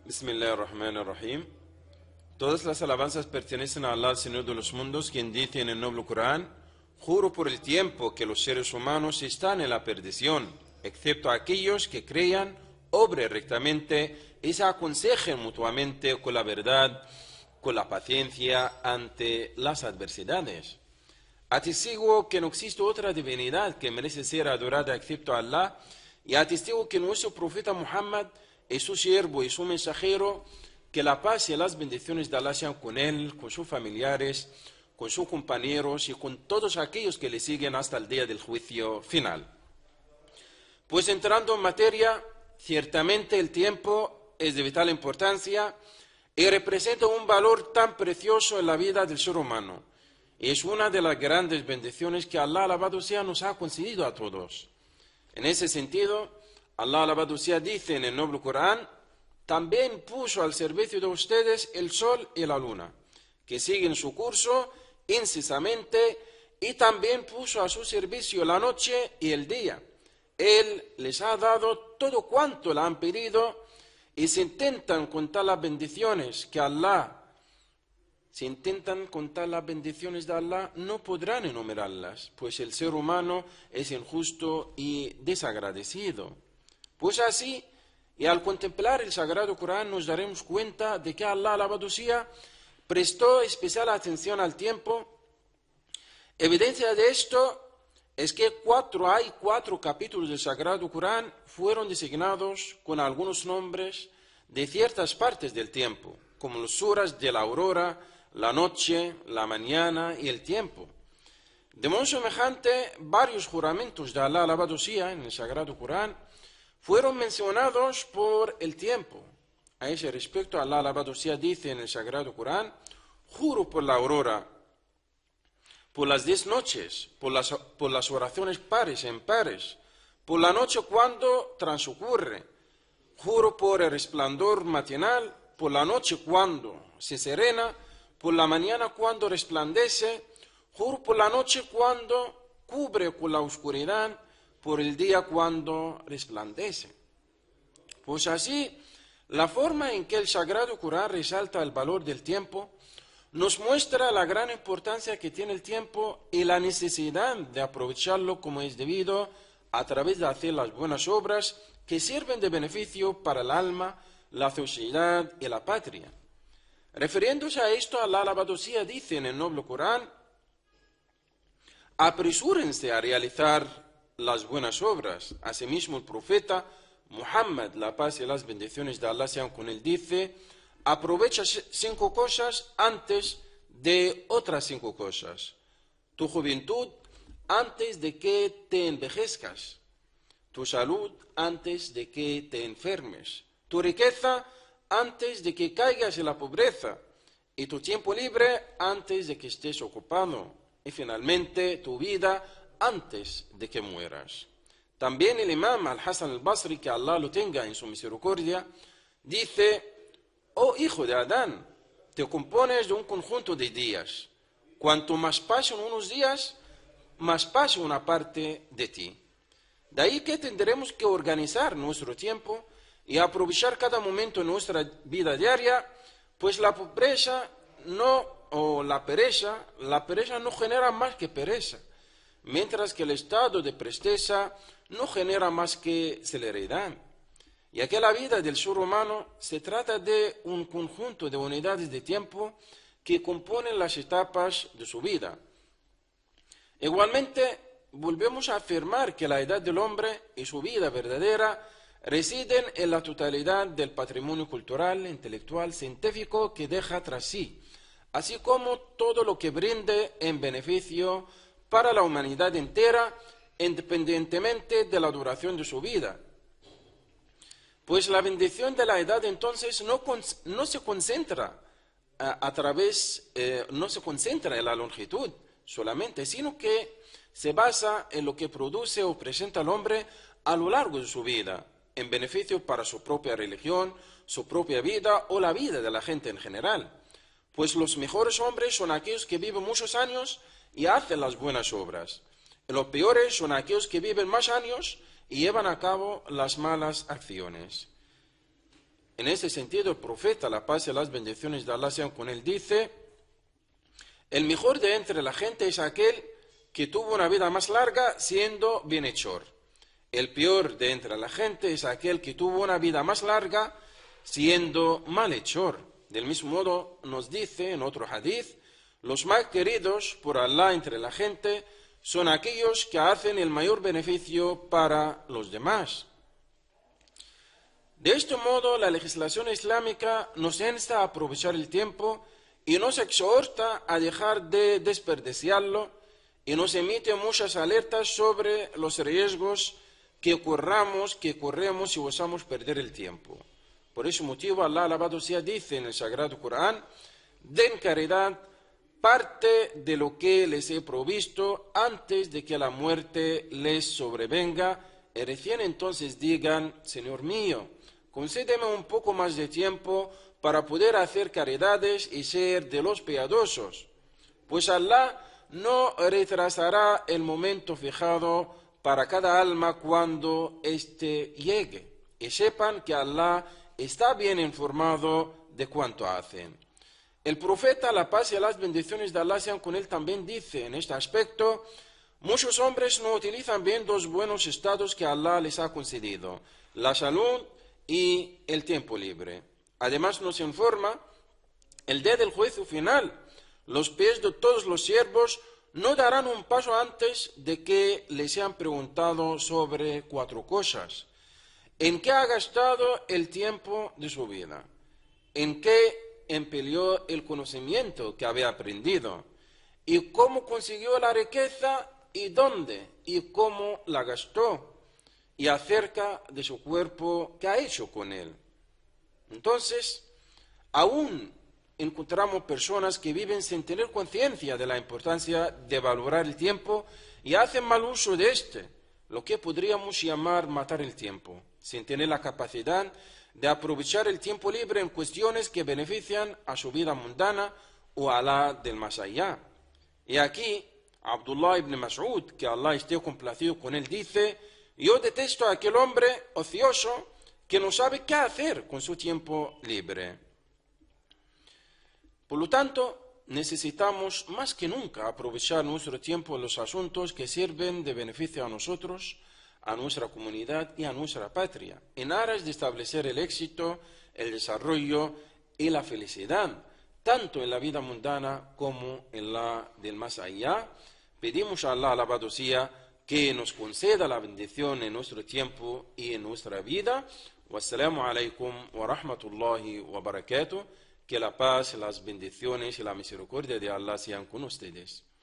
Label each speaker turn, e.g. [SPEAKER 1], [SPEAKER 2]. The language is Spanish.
[SPEAKER 1] Bismillahirrahmanirrahim. Todas las alabanzas pertenecen a Allah, el Señor de los mundos, quien dice en el noble Corán: juro por el tiempo que los seres humanos están en la perdición, excepto aquellos que crean, obren rectamente y se aconsejen mutuamente con la verdad, con la paciencia ante las adversidades. Atestigo que no existe otra divinidad que merece ser adorada excepto Allah, y atestigo que nuestro profeta Muhammad es su siervo y su mensajero, que la paz y las bendiciones de Allah sean con él, con sus familiares, con sus compañeros y con todos aquellos que le siguen hasta el día del juicio final. Pues entrando en materia, ciertamente el tiempo es de vital importancia y representa un valor tan precioso en la vida del ser humano. Es una de las grandes bendiciones que Allah, alabado sea, nos ha concedido a todos. En ese sentido, Allah, alabado sea, dice en el noble Corán: también puso al servicio de ustedes el sol y la luna, que siguen su curso incesantemente, y también puso a su servicio la noche y el día. Él les ha dado todo cuanto le han pedido, y se intentan contar las bendiciones que Allah Si intentan contar las bendiciones de Allah, no podrán enumerarlas, pues el ser humano es injusto y desagradecido. Pues así, y al contemplar el Sagrado Corán, nos daremos cuenta de que Allah, alabado sea, prestó especial atención al tiempo. Evidencia de esto es que hay cuatro capítulos del Sagrado Corán fueron designados con algunos nombres de ciertas partes del tiempo, como las suras de la aurora, la noche, la mañana y el tiempo. De modo semejante, varios juramentos de Allah, alabado sea, en el Sagrado Corán fueron mencionados por el tiempo. A ese respecto, Allah, alabado sea, dice en el Sagrado Corán: juro por la aurora, por las 10 noches, por las oraciones pares e impares, por la noche cuando transcurre, juro por el resplandor matinal, por la noche cuando se serena, por la mañana cuando resplandece, juro por la noche cuando cubre con la oscuridad, por el día cuando resplandece. Pues así, la forma en que el Sagrado Corán resalta el valor del tiempo nos muestra la gran importancia que tiene el tiempo y la necesidad de aprovecharlo como es debido, a través de hacer las buenas obras que sirven de beneficio para el alma, la sociedad y la patria. Refiriéndose a esto, Allah, alabado sea, dice en el noble Corán: apresúrense a realizar las buenas obras. Asimismo, el profeta Muhammad, la paz y las bendiciones de Allah sean con él, dice: aprovecha 5 cosas antes de otras 5 cosas. Tu juventud antes de que te envejezcas, tu salud antes de que te enfermes, tu riqueza antes de que caigas en la pobreza, y tu tiempo libre antes de que estés ocupado, y finalmente tu vida antes de que mueras. También el imam al-Hasan al-Basri, que Allah lo tenga en su misericordia, dice: oh hijo de Adán, te compones de un conjunto de días. Cuanto más pasen unos días, más pasa una parte de ti. De ahí que tendremos que organizar nuestro tiempo y aprovechar cada momento de nuestra vida diaria, pues la pobreza la pereza no genera más que pereza, mientras que el estado de presteza no genera más que celeridad. Ya que la vida del ser humano se trata de un conjunto de unidades de tiempo que componen las etapas de su vida. Igualmente, volvemos a afirmar que la edad del hombre y su vida verdadera residen en la totalidad del patrimonio cultural, intelectual, científico que deja tras sí, así como todo lo que brinde en beneficio para la humanidad entera, independientemente de la duración de su vida. Pues la bendición de la edad entonces no se concentra no se concentra en la longitud solamente, sino que se basa en lo que produce o presenta al hombre a lo largo de su vida, en beneficio para su propia religión, su propia vida o la vida de la gente en general. Pues los mejores hombres son aquellos que viven muchos años y hacen las buenas obras. Y los peores son aquellos que viven más años y llevan a cabo las malas acciones. En ese sentido, el profeta, la paz y las bendiciones de Allah sean con él, dice: el mejor de entre la gente es aquel que tuvo una vida más larga siendo bienhechor. El peor de entre la gente es aquel que tuvo una vida más larga siendo malhechor. Del mismo modo nos dice en otro hadith: los más queridos por Allah entre la gente son aquellos que hacen el mayor beneficio para los demás. De este modo, la legislación islámica nos insta a aprovechar el tiempo y nos exhorta a dejar de desperdiciarlo, y nos emite muchas alertas sobre los riesgos que corremos si osamos perder el tiempo. Por ese motivo, Allah alabado sea dice en el Sagrado Corán: den caridad parte de lo que les he provisto antes de que la muerte les sobrevenga, y recién entonces digan: Señor mío, concédeme un poco más de tiempo para poder hacer caridades y ser de los piadosos, pues Allah no retrasará el momento fijado para cada alma cuando éste llegue. Y sepan que Allah está bien informado de cuánto hacen. El profeta, la paz y las bendiciones de Allah sean con él, también dice en este aspecto: muchos hombres no utilizan bien dos buenos estados que Allah les ha concedido, la salud y el tiempo libre. Además nos informa: el día del juicio final, los pies de todos los siervos no darán un paso antes de que les sean preguntado sobre 4 cosas. ¿En qué ha gastado el tiempo de su vida? ¿En qué empleó el conocimiento que había aprendido? ¿Y cómo consiguió la riqueza? ¿Y dónde? ¿Y cómo la gastó? Y acerca de su cuerpo, ¿qué ha hecho con él? Entonces, aún encontramos personas que viven sin tener conciencia de la importancia de valorar el tiempo y hacen mal uso de este, lo que podríamos llamar matar el tiempo, sin tener la capacidad de aprovechar el tiempo libre en cuestiones que benefician a su vida mundana o a la del más allá. Y aquí, Abdullah ibn Mas'ud, que Allah esté complacido con él, dice: yo detesto a aquel hombre ocioso que no sabe qué hacer con su tiempo libre. Por lo tanto, necesitamos más que nunca aprovechar nuestro tiempo en los asuntos que sirven de beneficio a nosotros, a nuestra comunidad y a nuestra patria, en aras de establecer el éxito, el desarrollo y la felicidad, tanto en la vida mundana como en la del más allá. Pedimos a Allah alabado sea que nos conceda la bendición en nuestro tiempo y en nuestra vida. Wassalamu alaikum wa rahmatullahi wa barakatuh. Que la paz, las bendiciones y la misericordia de Allah sean con ustedes.